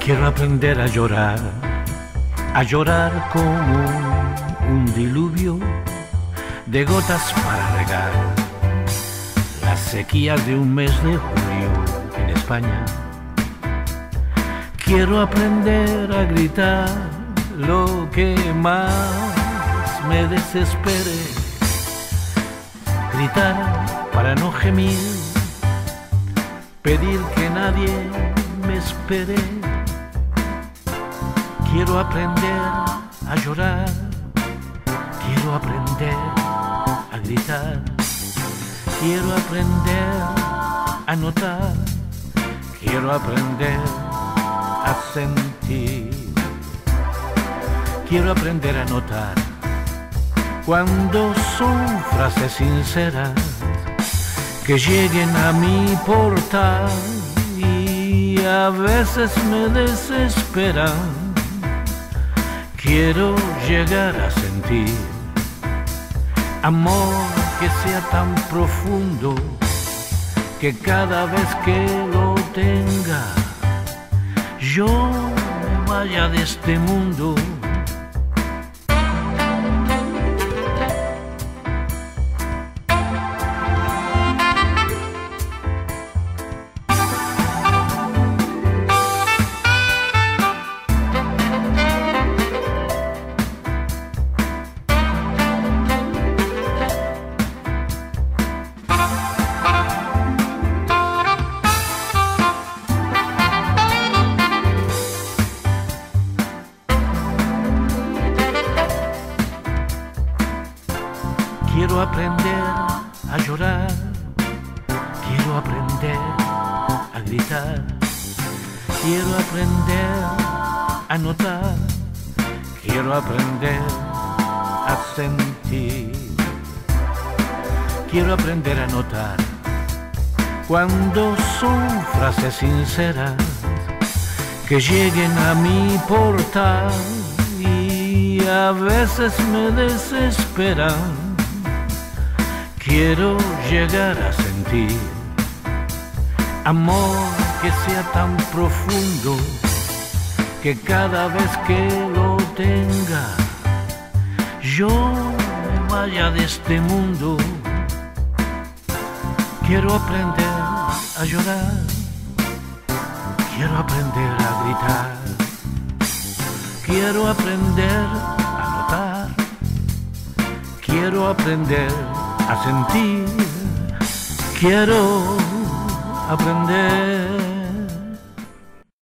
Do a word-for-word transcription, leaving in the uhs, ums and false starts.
Quiero aprender a llorar, a llorar como un diluvio de gotas para regar las sequías de un mes de julio en España. Quiero aprender a gritar lo que más me desespere, gritar para no gemir, pedir que nadie me espere. Quiero aprender a llorar, quiero aprender a gritar, quiero aprender a notar, quiero aprender a sentir. Quiero aprender a notar cuando son frases sinceras que lleguen a mi portal y a veces me desesperan. Quiero llegar a sentir amor que sea tan profundo que cada vez que lo tenga yo me vaya de este mundo. Quiero aprender a llorar, quiero aprender a gritar, quiero aprender a notar, quiero aprender a sentir. Quiero aprender a notar cuando son frases sinceras que lleguen a mi portal y a veces me desesperan. Quiero llegar a sentir amor que sea tan profundo que cada vez que lo tenga yo me vaya de este mundo. Quiero aprender a llorar, quiero aprender a gritar, quiero aprender a notar, quiero aprender a sentir, quiero aprender